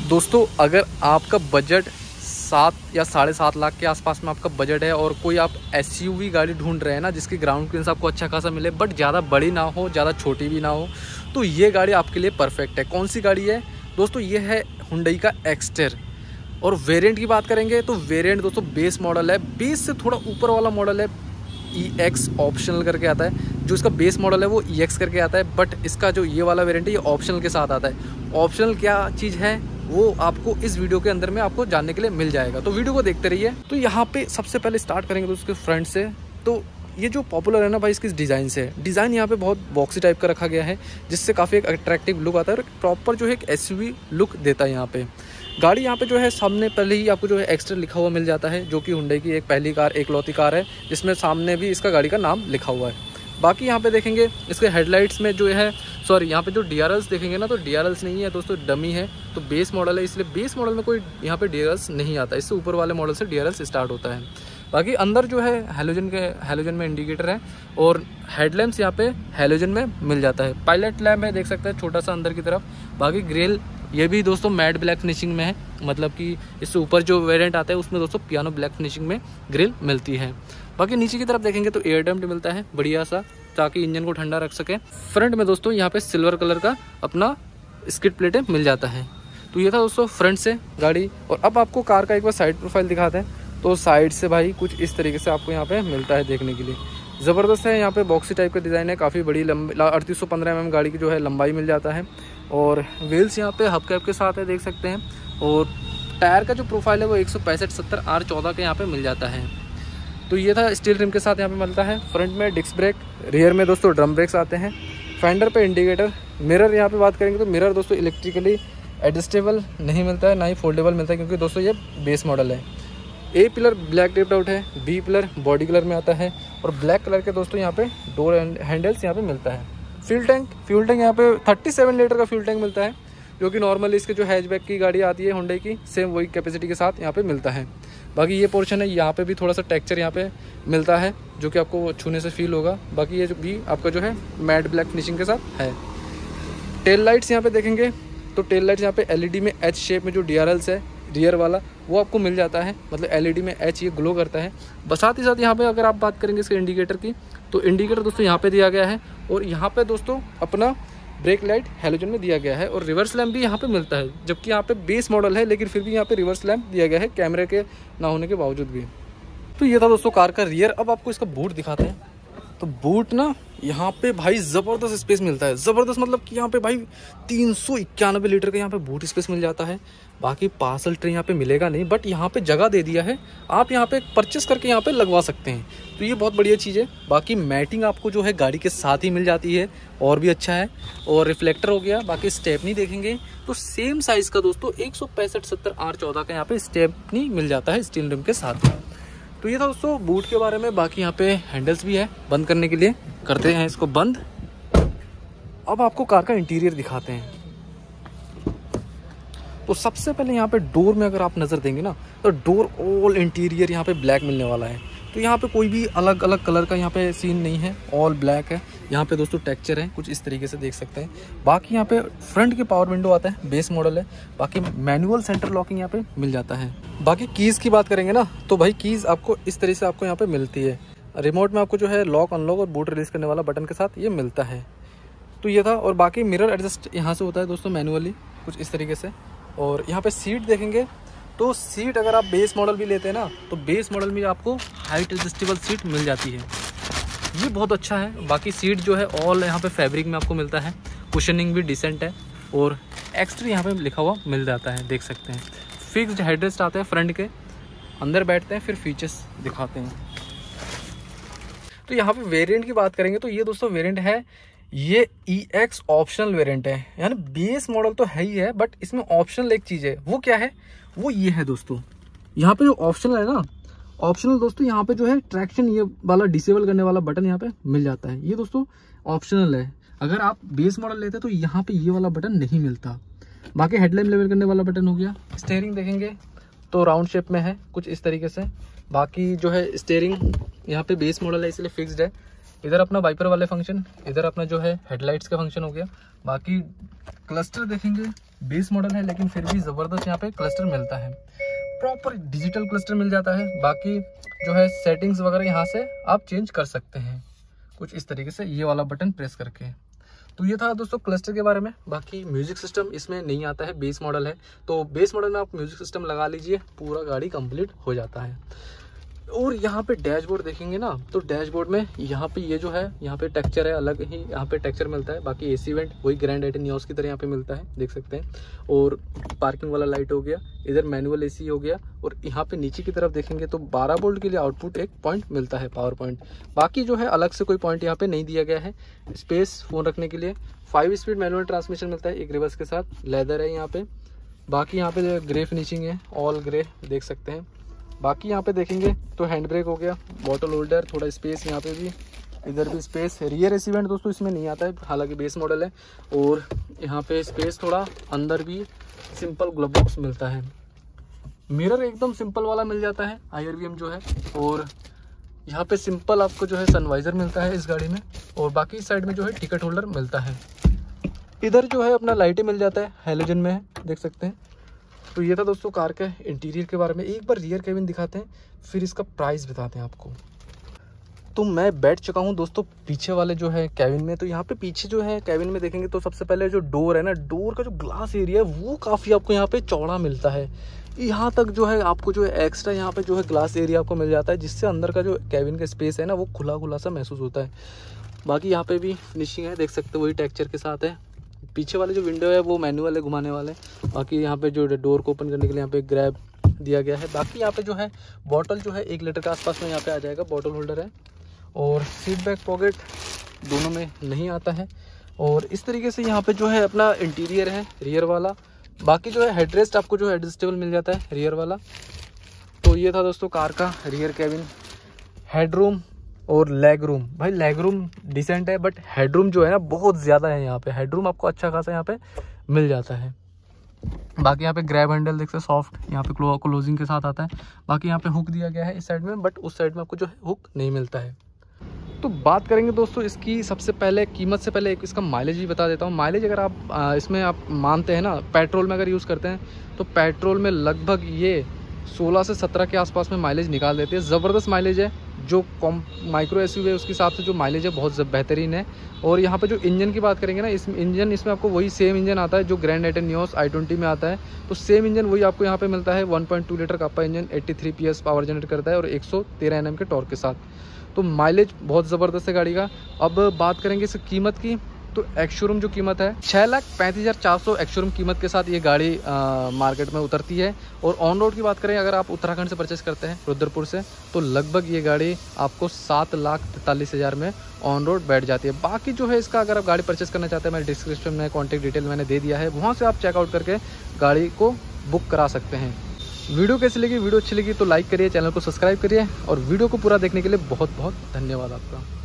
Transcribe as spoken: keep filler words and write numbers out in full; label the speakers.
Speaker 1: दोस्तों अगर आपका बजट सात या साढ़े सात लाख के आसपास में आपका बजट है और कोई आप एसयूवी गाड़ी ढूंढ रहे हैं ना, जिसकी ग्राउंड क्लियरेंस आपको अच्छा खासा मिले बट ज़्यादा बड़ी ना हो, ज़्यादा छोटी भी ना हो, तो ये गाड़ी आपके लिए परफेक्ट है। कौन सी गाड़ी है दोस्तों? ये है हुंडई का एक्सटर। और वेरिएंट की बात करेंगे तो वेरिएंट दोस्तों बेस मॉडल है, बेस से थोड़ा ऊपर वाला मॉडल है, ई एक्स ऑप्शनल करके आता है। जो इसका बेस मॉडल है वो ई एक्स करके आता है, बट इसका जो ये वाला वेरिएंट है ये ऑप्शनल के साथ आता है। ऑप्शनल क्या चीज़ है वो आपको इस वीडियो के अंदर में आपको जानने के लिए मिल जाएगा, तो वीडियो को देखते रहिए। तो यहाँ पे सबसे पहले स्टार्ट करेंगे तो उसके फ्रंट से। तो ये जो पॉपुलर है ना भाई, इसकी डिज़ाइन से, डिज़ाइन यहाँ पे बहुत बॉक्सी टाइप का रखा गया है, जिससे काफ़ी एक अट्रैक्टिव लुक आता है और प्रॉपर जो है एक एसयूवी लुक देता है। यहाँ पे गाड़ी यहाँ पे जो है सामने पहले ही आपको जो है एक्स्ट्रा लिखा हुआ मिल जाता है, जो कि हुंडई की एक पहली कार, एक लौती कार है जिसमें सामने भी इसका गाड़ी का नाम लिखा हुआ है। बाकी यहाँ पे देखेंगे इसके हेडलाइट्स में जो है, सॉरी यहाँ पे जो डी आर एल्स देखेंगे ना, तो डी आर एल्स नहीं है दोस्तों, डमी है। तो बेस मॉडल है, इसलिए बेस मॉडल में कोई यहाँ पे डी आर एल्स नहीं आता, इससे ऊपर वाले मॉडल से डी आर एल्स स्टार्ट होता है। बाकी अंदर जो है हैलोजन के हैलोजन में इंडिकेटर है और हेडलैम्प्स यहाँ पे हैलोजन में मिल जाता है। पायलट लैम्प है, देख सकते हैं छोटा सा अंदर की तरफ। बाकी ग्रिल ये भी दोस्तों मैट ब्लैक फिनिशिंग में है, मतलब कि इससे ऊपर जो वेरिएंट आता है उसमें दोस्तों पियानो ब्लैक फिनिशिंग में ग्रिल मिलती है। बाकी नीचे की तरफ देखेंगे तो एयर डम्प मिलता है बढ़िया सा, ताकि इंजन को ठंडा रख सके। फ्रंट में दोस्तों यहाँ पे सिल्वर कलर का अपना स्किड प्लेटें मिल जाता है। तो ये था दोस्तों फ्रंट से गाड़ी। और अब आपको कार का एक बार साइड प्रोफाइल दिखाते हैं। तो साइड से भाई कुछ इस तरीके से आपको यहाँ पे मिलता है देखने के लिए, ज़बरदस्त है। यहाँ पे बॉक्सी टाइप का डिज़ाइन है, काफ़ी बड़ी लंबी अड़तीस सौ पंद्रह एम एम गाड़ी की जो है लंबाई मिल जाता है। और व्हील्स यहाँ पे हब कैप के साथ है, देख सकते हैं। और टायर का जो प्रोफाइल है वो एक सौ पैंसठ सत्तर आर चौदह के यहाँ पे मिल जाता है। तो ये था स्टील रिम के साथ यहाँ पे मिलता है। फ्रंट में डिस्क ब्रेक, रियर में दोस्तों ड्रम ब्रेक्स आते हैं। फेंडर पे इंडिकेटर, मिरर यहाँ पे बात करेंगे तो मिरर दोस्तों इलेक्ट्रिकली एडजस्टेबल नहीं मिलता है, ना ही फोल्डेबल मिलता है, क्योंकि दोस्तों ये बेस मॉडल है। A pillar black taped out है, बी पिलर बॉडी कलर में आता है और ब्लैक कलर के दोस्तों यहाँ पे डोर हैंडल्स यहाँ पे मिलता है। फ्यूल टैंक फ्यूल टैंक यहाँ पे सैंतीस लीटर का फ्यूल टैंक मिलता है, जो कि नॉर्मली इसके जो हैचबैक की गाड़ी आती है हुंडई की, सेम वही कैपेसिटी के साथ यहाँ पे मिलता है। बाकी ये पोर्शन है, यहाँ पे भी थोड़ा सा टेक्सचर यहाँ पे मिलता है, जो कि आपको छूने से फील होगा। बाकी ये जो भी आपका जो है मैट ब्लैक फिनिशिंग के साथ है। टेल लाइट्स यहाँ पे देखेंगे तो टेल लाइट्स यहाँ पे एलईडी में एच शेप में जो डी आर एल्स है रियर वाला वो आपको मिल जाता है, मतलब एलईडी में एच ये ग्लो करता है। बस साथ ही साथ यहाँ पे अगर आप बात करेंगे इसके इंडिकेटर की, तो इंडिकेटर दोस्तों यहाँ पे दिया गया है और यहाँ पे दोस्तों अपना ब्रेक लाइट हैलोजन में दिया गया है और रिवर्स लैम्प भी यहाँ पे मिलता है। जबकि यहाँ पे बेस मॉडल है लेकिन फिर भी यहाँ पे रिवर्स लैम्प दिया गया है, कैमरे के ना होने के बावजूद भी। तो ये था दोस्तों कार का रियर। अब आपको इसका बूट दिखाते हैं। तो बूट ना यहाँ पे भाई ज़बरदस्त स्पेस मिलता है, ज़बरदस्त मतलब कि यहाँ पे भाई तीन सौ इक्यानवे लीटर का यहाँ पे बूट स्पेस मिल जाता है। बाकी पार्सल ट्रे यहाँ पे मिलेगा नहीं, बट यहाँ पे जगह दे दिया है, आप यहाँ पे परचेस करके यहाँ पे लगवा सकते हैं। तो ये बहुत बढ़िया चीज़ है। बाकी मैटिंग आपको जो है गाड़ी के साथ ही मिल जाती है, और भी अच्छा है। और रिफ्लेक्टर हो गया। बाकी स्टेपनी देखेंगे तो सेम साइज़ का दोस्तों एक सौ पैंसठ सत्तर आर चौदह का यहाँ पे स्टेपनी मिल जाता है स्टील रिम के साथ। तो ये था दोस्तों बूट के बारे में। बाकी यहाँ पे हैंडल्स भी है बंद करने के लिए, करते हैं इसको बंद। अब आपको कार का इंटीरियर दिखाते हैं। तो सबसे पहले यहाँ पे डोर में अगर आप नज़र देंगे ना, तो डोर ऑल इंटीरियर यहाँ पे ब्लैक मिलने वाला है। तो यहाँ पे कोई भी अलग अलग कलर का यहाँ पे सीन नहीं है, ऑल ब्लैक है। यहाँ पे दोस्तों टेक्सचर है कुछ इस तरीके से, देख सकते हैं। बाकी यहाँ पे फ्रंट के पावर विंडो आता है, बेस मॉडल है। बाकी मैनुअल सेंटर लॉकिंग यहाँ पे मिल जाता है। बाकी कीज़ की बात करेंगे ना, तो भाई कीज़ आपको इस तरीके से आपको यहाँ पे मिलती है। रिमोट में आपको जो है लॉक अनलॉक और बूट रिलीज करने वाला बटन के साथ ये मिलता है। तो ये था। और बाकी मिरर एडजस्ट यहाँ से होता है दोस्तों मैनुअली, कुछ इस तरीके से। और यहाँ पे सीट देखेंगे तो सीट अगर आप बेस मॉडल भी लेते हैं ना, तो बेस मॉडल में आपको हाइट एडजस्टेबल सीट मिल जाती है, ये बहुत अच्छा है। बाकी सीट जो है ऑल यहाँ पे फैब्रिक में आपको मिलता है, कुशनिंग भी डिसेंट है और एक्स्ट्रा यहाँ पे लिखा हुआ मिल जाता है, देख सकते हैं। फिक्स्ड हेडरेस्ट आता है फ्रंट के, अंदर बैठते हैं फिर फीचर्स दिखाते हैं। तो यहाँ पे वेरिएंट की बात करेंगे तो ये दोस्तों वेरिएंट है, ये ई एक्स ऑप्शनल वेरिएंट है, यानी बेस मॉडल तो है ही है बट इसमें ऑप्शनल एक चीज़ है। वो क्या है? वो ये है दोस्तों, यहाँ पे जो ऑप्शनल है ना, ऑप्शनल दोस्तों यहाँ पे जो है ट्रैक्शन ये वाला डिसेबल करने वाला बटन यहाँ पे मिल जाता है। ये दोस्तों ऑप्शनल है। अगर आप बेस मॉडल लेते हैं तो यहाँ पे ये वाला बटन नहीं मिलता। बाकी हेडलाइट लेवल करने वाला बटन हो गया। स्टीयरिंग देखेंगे तो राउंड शेप में है कुछ इस तरीके से। बाकी जो है स्टीयरिंग यहाँ पे बेस मॉडल है इसलिए फिक्स्ड है। इधर अपना वाइपर वाले फंक्शन, इधर अपना जो है हेडलाइट्स का फंक्शन हो गया। बाकी क्लस्टर देखेंगे बेस मॉडल है लेकिन फिर भी ज़बरदस्त यहाँ पे क्लस्टर मिलता है, प्रॉपर डिजिटल क्लस्टर मिल जाता है। बाकी जो है सेटिंग्स वगैरह यहाँ से आप चेंज कर सकते हैं कुछ इस तरीके से, ये वाला बटन प्रेस करके। तो ये था दोस्तों क्लस्टर के बारे में। बाकी म्यूजिक सिस्टम इसमें नहीं आता है, बेस मॉडल है, तो बेस मॉडल में आप म्यूजिक सिस्टम लगा लीजिए, पूरा गाड़ी कंप्लीट हो जाता है। और यहाँ पे डैशबोर्ड देखेंगे ना, तो डैशबोर्ड में यहाँ पे ये जो है यहाँ पे टेक्सचर है, अलग ही यहाँ पे टेक्सचर मिलता है। बाकी एसी वेंट वही ग्रैंड एट नियोस की तरह यहाँ पे मिलता है, देख सकते हैं। और पार्किंग वाला लाइट हो गया, इधर मैनुअल एसी हो गया। और यहाँ पे नीचे की तरफ देखेंगे तो बारह वोल्ट के लिए आउटपुट एक पॉइंट मिलता है, पावर पॉइंट। बाकी जो है अलग से कोई पॉइंट यहाँ पे नहीं दिया गया है। स्पेस फ़ोन रखने के लिए फाइव स्पीड मैनुअल ट्रांसमिशन मिलता है, एक रिवर्स के साथ, लेदर है यहाँ पे। बाकी यहाँ पे ग्रे फिनिशिंग है, ऑल ग्रे देख सकते हैं। बाकी यहाँ पे देखेंगे तो हैंड ब्रेक हो गया, बॉटल होल्डर, थोड़ा स्पेस यहाँ पे भी, इधर भी स्पेस। रियर एसी वेंट दोस्तों इसमें नहीं आता है, हालांकि बेस मॉडल है। और यहाँ पे स्पेस थोड़ा अंदर भी सिंपल ग्लव बॉक्स मिलता है। मिरर एकदम सिंपल वाला मिल जाता है, आई आर वी एम जो है। और यहाँ पे सिंपल आपको जो है सनवाइजर मिलता है इस गाड़ी में। और बाकी साइड में जो है टिकट होल्डर मिलता है। इधर जो है अपना लाइटें मिल जाता है, हैलोजन में है, देख सकते हैं। तो ये था दोस्तों कार का इंटीरियर के बारे में। एक बार रियर केबिन दिखाते हैं, फिर इसका प्राइस बताते हैं आपको। तो मैं बैठ चुका हूँ दोस्तों पीछे वाले जो है केबिन में। तो यहाँ पे पीछे जो है केबिन में देखेंगे तो सबसे पहले जो डोर है ना, डोर का जो ग्लास एरिया है वो काफ़ी आपको यहाँ पे चौड़ा मिलता है। यहाँ तक जो है आपको जो है एक्स्ट्रा यहाँ पे जो है ग्लास एरिया आपको मिल जाता है, जिससे अंदर का जो केबिन का स्पेस है ना वो खुला खुला सा महसूस होता है। बाकी यहाँ पे भी फिनिशिंग है, देख सकते हो, वही टेक्सचर के साथ है। पीछे वाले जो विंडो है वो मैनुअल है, घुमाने वाले। बाकी यहाँ पे जो डोर को ओपन करने के लिए यहाँ पे ग्रैब दिया गया है। बाकी यहाँ पे जो है बॉटल जो है एक लीटर के आसपास में यहाँ पे आ जाएगा, बॉटल होल्डर है। और सीट बैक पॉकेट दोनों में नहीं आता है। और इस तरीके से यहाँ पे जो है अपना इंटीरियर है रियर वाला। बाकी जो है हेडरेस्ट आपको जो है एडजस्टेबल मिल जाता है रियर वाला। तो ये था दोस्तों कार का रियर कैबिन। हेडरूम और लेग रूम, भाई लेग रूम डिसेंट है, बट हेडरूम जो है ना बहुत ज़्यादा है। यहाँ पे हेडरूम आपको अच्छा खासा यहाँ पे मिल जाता है। बाकी यहाँ पे ग्रैब हैंडल देख सकते, सॉफ्ट यहाँ पे क्लो क्लोजिंग के साथ आता है। बाकी यहाँ पे हुक दिया गया है इस साइड में, बट उस साइड में आपको जो है हुक नहीं मिलता है। तो बात करेंगे दोस्तों इसकी, सबसे पहले कीमत से पहले एक इसका माइलेज भी बता देता हूँ। माइलेज अगर आप आ, इसमें आप मानते हैं ना, पेट्रोल में अगर यूज़ करते हैं तो पेट्रोल में लगभग ये सोलह से सत्रह के आसपास में माइलेज निकाल देते हैं। ज़बरदस्त माइलेज है। जो कॉम माइक्रो एसयूवी है उसके हिसाब से जो माइलेज है बहुत बेहतरीन है। और यहाँ पे जो इंजन की बात करेंगे ना, इस इंजन इसमें आपको वही सेम इंजन आता है जो ग्रैंड एट नियोस आई ट्वेंटी में आता है। तो सेम इंजन वही आपको यहाँ पे मिलता है। वन पॉइंट टू लीटर का आपका इंजन तिरासी पी एस पावर जनरेट करता है और एक सौ तेरह एन एम के टॉर्क के साथ। तो माइलेज बहुत ज़बरदस्त है गाड़ी का। अब बात करेंगे इस कीमत की, तो एक्स-शोरूम जो कीमत है छः लाख पैंतीस हज़ार चार सौ एक्स-शोरूम कीमत के साथ ये गाड़ी आ, मार्केट में उतरती है। और ऑन रोड की बात करें, अगर आप उत्तराखंड से परचेस करते हैं रुद्रपुर से, तो लगभग ये गाड़ी आपको सात लाख तैंतालीस हज़ार में ऑन रोड बैठ जाती है। बाकी जो है इसका, अगर आप गाड़ी परचेस करना चाहते हैं, मैं डिस्क्रिप्शन में कॉन्टैक्ट डिटेल मैंने दे दिया है, वहाँ से आप चेकआउट करके गाड़ी को बुक करा सकते हैं। वीडियो कैसी लगी? वीडियो अच्छी लगी तो लाइक करिए, चैनल को सब्सक्राइब करिए। और वीडियो को पूरा देखने के लिए बहुत बहुत धन्यवाद आपका।